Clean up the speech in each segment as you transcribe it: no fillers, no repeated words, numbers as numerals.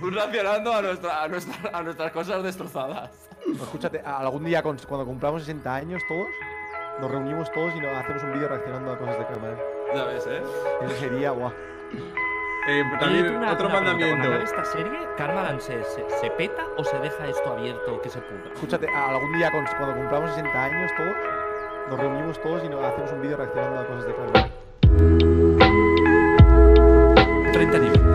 racionando a nuestras cosas destrozadas. No, escúchate, algún día cuando cumplamos 60 años todos, nos reunimos todos y nos hacemos un vídeo reaccionando a cosas de Karmaland. Ya ves, Eso sería guau. También otro mandamiento. Cuando acabe esta serie, ¿Karmaland se peta o se deja esto abierto que se pudra? Escúchate, algún día cuando cumplamos 60 años todos, nos reunimos todos y nos hacemos un vídeo reaccionando a cosas de Karmaland. 30 niveles.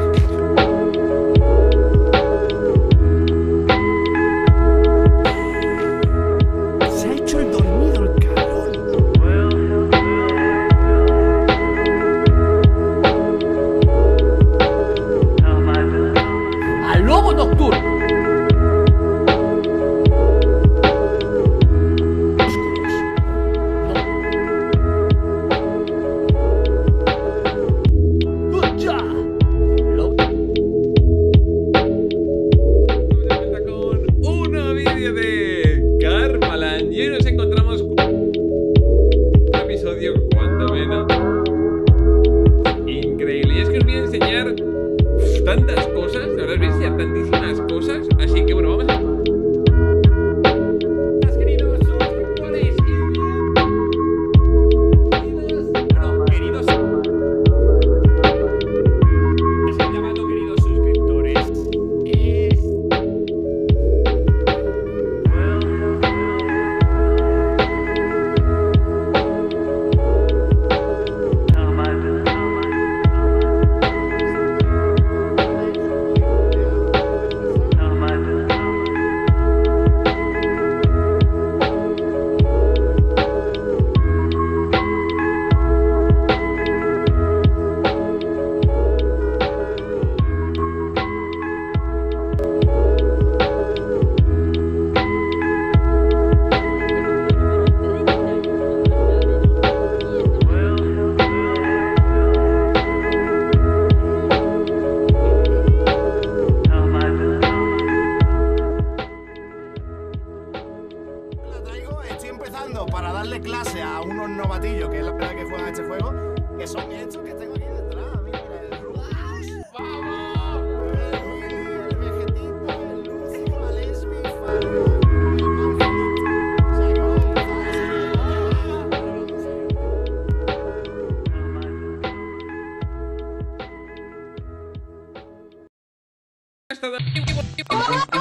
Se ha hecho el dormido el cabrón. ¡Al lobo nocturno! Y hoy nos encontramos con un episodio cuanto menos increíble. Y es que os voy a enseñar tantas cosas, de verdad os voy a enseñar tantísimas cosas. Así que bueno, vamos a... Queridos suscriptores queridos... Me estoy llamando queridos suscriptores. Estoy empezando para darle clase a unos novatillos, que es la primera vez que juegan a este juego, que son estos que tengo aquí detrás. Mira, el Rubius, ¡vamos! El Vegetito, el Lucio, Alesbi, Fargo, el Angelito. O sea que vamos a empezar a seguir. Hasta